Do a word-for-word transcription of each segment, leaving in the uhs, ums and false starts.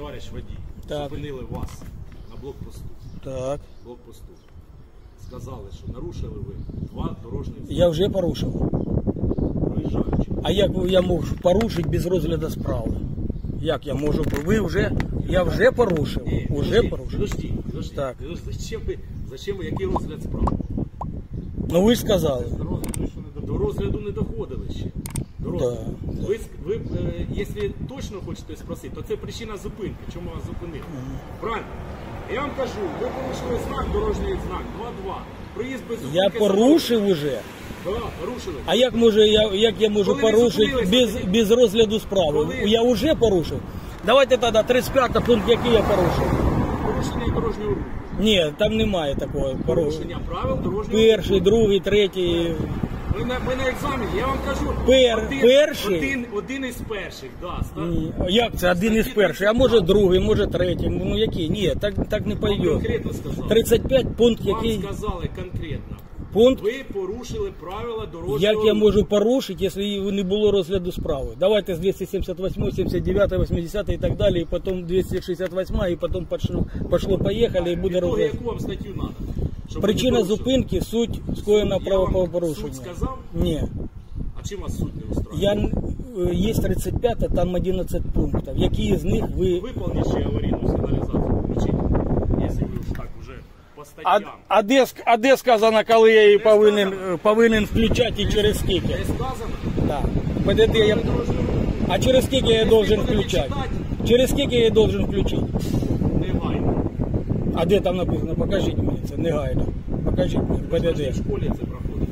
товариш водій, Так. зупинили вас на блокпосту. Так. Блокпосту. Сказали, що нарушили ви два дорожні знаки. Я вже порушив. Проїжджаючи. А як я можу порушити без розгляду справи? Як я можу? Ви вже, я вже порушив. Ні, Уже подожди, порушив. Подожди, подожди. Так. Зачем ви, зачем ви, який розгляд справи? Ну ви ж сказали. До розгляду не доходили ще. До розгляду. Да, Ви, ви е, якщо точно хочете спросити, то це причина зупинки. Чому вас зупинили? Правильно? Я вам кажу, ви порушили знак, дорожній знак, два-два. Проїзд без зупинки. Я порушив уже. Так, да, порушили. А як може я, як я можу Коли ви порушити зупинилися, без, тоді? без розгляду справи? Коли? Я вже порушив. Давайте тоді тридцять п'ятий пункт, який я порушив. Порушення дорожнього руху. Ні, там немає такого Порушення правил дорожнього Перший, руху. другий, третій. Ми на, ми на екзамені, я вам кажу, Пер- один, перший? один, один із перших, да, ста- Ні. Як це? Один із перших, а може другий, може третій. Ну який? Ні, так, так не Вам пойде. конкретно сказали. тридцять п'ять пункт, Вам який. сказали конкретно. Пункт. Ви порушили правила дорожнього Як я руху. можу порушити, якщо не було розгляду справи? Давайте з двісті сімдесят восьмий, сімдесят дев'ятий, вісімдесят і так далі, і потім двісті шістдесят восьмий, і потім пошло, пошло поїхали, і буде Ітоги, розгляд. яку вам статтю треба? Щоб Причина ви не порушили? зупинки, суть скоєного Суд, я вам правопорушення. суд сказав? Ні. А чим вас суд не устроює? Я, е, є тридцять п'ять, там одинадцять пунктів. Які з них ви... Виповніть ще аварійну сигналізацію, включіть. Якщо ви ж так вже по А, статтям. а, де, ск- а де сказано, коли я її повинен, е, повинен включати і через скільки? Де сказано? Так. Подожди, я... А через скільки я должен включати? Через скільки я должен включити? Негайно. А де там написано? Покажіть мені це, негайно. Покажіть мені, Ви ж ПДД. в школі це проходить.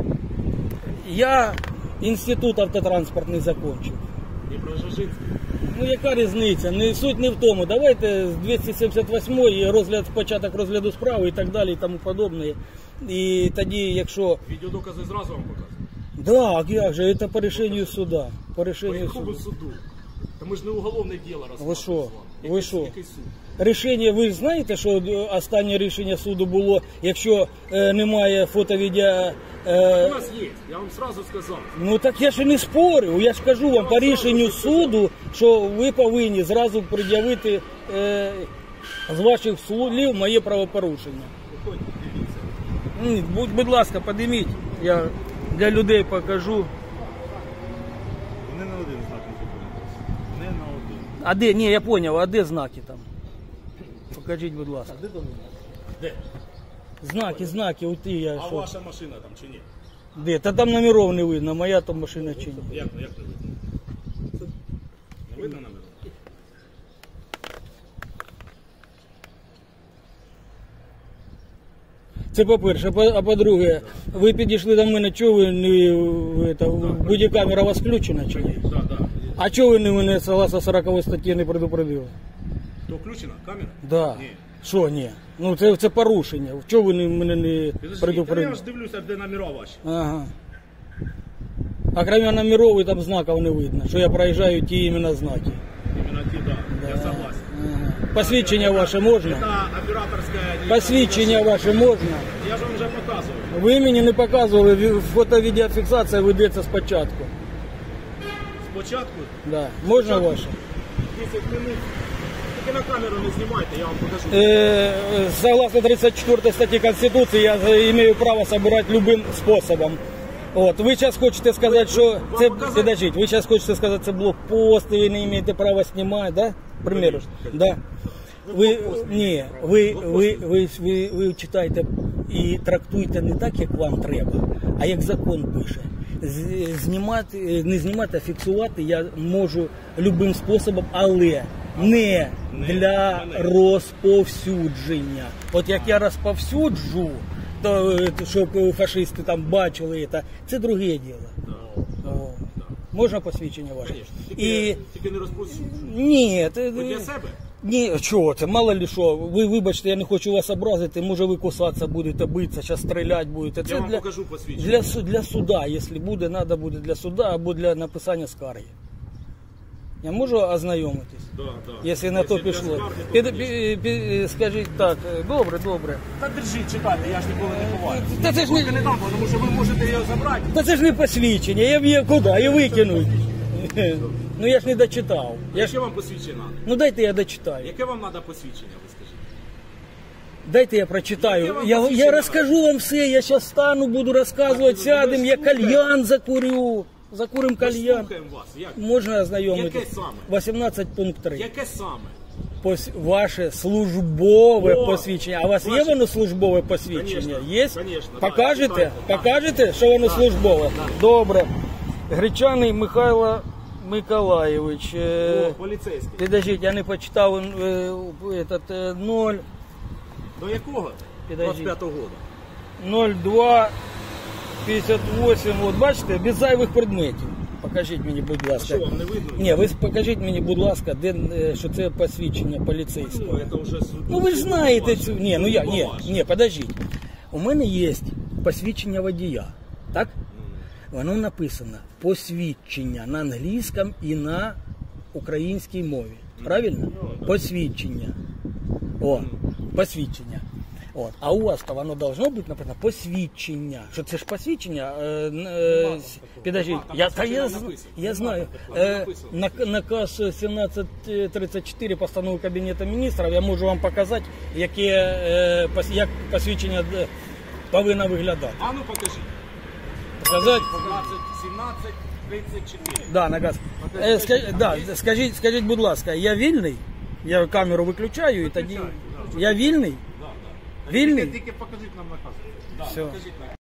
Я інститут автотранспортний закінчив. Дніпродзержинський. Ну яка різниця? Не, суть не в тому. Давайте з двісті сімдесят восьмий розгляд, початок розгляду справи і так далі і тому подобне. І тоді, якщо... Відеодокази зразу вам показують. Так, як же, це по рішенню суда. По По рішенню якому суду. суду? Та ми ж не уголовне діло розглядаємо. Ви що? з вами. Ви Який- що? Який суд? Рішення, ви знаєте, що останнє рішення суду було, якщо е, немає фото-відео... У Е, нас є, я вам сразу сказав. ну так я ж і не спорю, я ж кажу вам по рішенню суду, що ви повинні зразу пред'явити е, з ваших слів моє правопорушення. Виходьте, дивіться. М, Будь, будь ласка, підійміть, я для людей покажу. Вони на один знак не зупинилися. Не на один. А де, ні, я зрозумів, а де знаки там? Покажіть, будь ласка. Де там? Де? Знаки, знаки, от і я А що? ваша машина там чи ні? Де? Та там номеров не видно, моя там машина чи ні. Як, як не видно? Не видно номер? Це по-перше, По- а по-друге, ви підійшли до мене, чого ви не, ви, та, бодікамера у вас включена чи ні? Так, так. А чого ви не мене, согласно сороковій статті, не предупредили? То включена камера? Да. Ні. Що ні? Ну це, це порушення. Чого ви не, мене не Підожди, та я предупредили? ж дивлюся, де номера ваші. Ага. А крім номеров, і там знаків не видно, що я проїжджаю ті іменно знаки. Іменно ті, да. Я согласен. Ага. Посвідчення ваше можна? Это операторская... Посвідчення ваше можна? Я ж вам вже показував. Ви мені не показували, ві- фото-відеофіксація ведеться спочатку. Спочатку Да. Можна Спочатку. ваше? десять минут. Тільки на камеру не знімайте, я вам покажу. Э, согласно тридцать четвёртой статье Конституции, я за- имею право собирать любым способом. От, ви зараз хочете сказати, що це, показати? підождіть, ви зараз хочете сказати, це блокпост, і ви не маєте права знімати, да? К примеру, да? Ви, ні, ви, ви, ви, ви, ви читаєте і трактуєте не так, як вам треба, а як закон пише. З- Знімати, не знімати, а фіксувати я можу любим способом, але не для розповсюдження. От як я розповсюджу, то, е, щоб фашисти там бачили, це, це друге діло. О. Можна посвідчення ваше? Конечно. Тільки, І тільки не розповсюджуйте. ні, це, Ви для себе? ні, чого це, мало ли що, ви вибачте, я не хочу вас образити, може ви кусатися будете, битися, зараз стріляти будете. Це Я вам для, покажу посвідчення. для, су- для суда, якщо буде, треба буде для суда або для написання скарги. Я можу ознайомитись, Да, да. якщо на то для пішло. скарги, то, Під, конечно. пі- пі- скажіть так, добре, добре. Та держіть, читайте, я ж ніколи не ховаю. Та це ж не, Я не дам, тому що ви можете його забрати. та це ж не посвідчення, я б її куди, і викинуть. Ну я ж не дочитав. Я ж... Яке вам посвідчення треба? Ну дайте я дочитаю. Яке вам треба посвідчення, ви скажіть? Дайте я Яке прочитаю. вам Я, посвідчення я надо? розкажу вам все, я зараз стану, буду розказувати, Так, сядем, ви я слухайте. кальян закурю. Закурим Ми кальян. слухаємо вас. Як? Можна ознайомитись? Яке саме? вісімнадцять пункт три. Яке саме? Пос... Ваше службове О, посвідчення. А у вас є ваше- воно службове посвідчення? Конечно, Є? конечно, да, Покажете? читайте, да. Покажете, що воно службове? Добре. Гречаний Михайло Миколаєвич. Е, О, поліцейський. Підождіть, я не почитав е, этот, е, ноль. До якого? Підождіть. двадцять п'ятого года. ноль два п'ятдесят вісім, от бачите, без зайвих предметів. Покажіть мені, будь ласка. Що, вам не видно? Ні, ви покажіть мені, будь ласка, де, е, що це посвідчення поліцейського. Ну, це вже суд. Ну ви ж знаєте цю. Ні, ну я, ні, Поважно. ні, подождіть. У мене є посвідчення водія, так? Воно написано посвідчення на англійському і на українській мові. Правильно? Посвідчення. О, посвідчення. От. А у вас то воно должно бути написано посвідчення. Що це ж посвідчення? Е, е, підождіть, Нема, там я, та посвідчення я, написано. я Нема знаю. такого, Е, написано. на, наказ сімнадцять тридцять чотири постанови Кабінету міністрів, я можу вам показати, яке, е, пос- як посвідчення е, повинно виглядати. А ну покажіть. Показати? двадцять сімнадцять тридцять чотири. Да, наказ. Е, скажіть, да, скажіть, скажіть, будь ласка, я вільний? Я камеру виключаю і тоді. Я вільний? Да, да. Вільний? Тільки, тільки покажіть нам наказ. Да, Все. покажіть наказ.